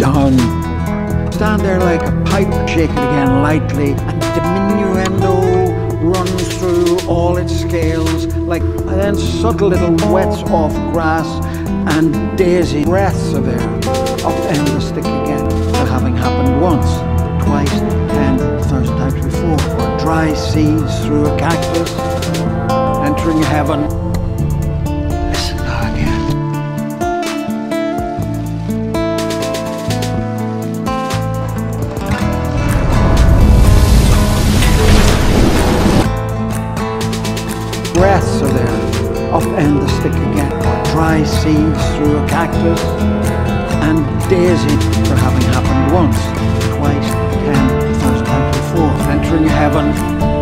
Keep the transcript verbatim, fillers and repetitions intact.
down. Stand there like a pipe, shake it again lightly, and diminuendo runs through all its scales, like, and then subtle little wets off grass and daisy breaths of air. Up end the stick again, that having happened once, twice, ten thousand times before. Or dry seeds through a cactus, entering heaven. Listen now again. Breaths of air, up end the stick again. Or dry seeds through a cactus, and daisy for having happened once, twice, ten thousand times before. Entering heaven.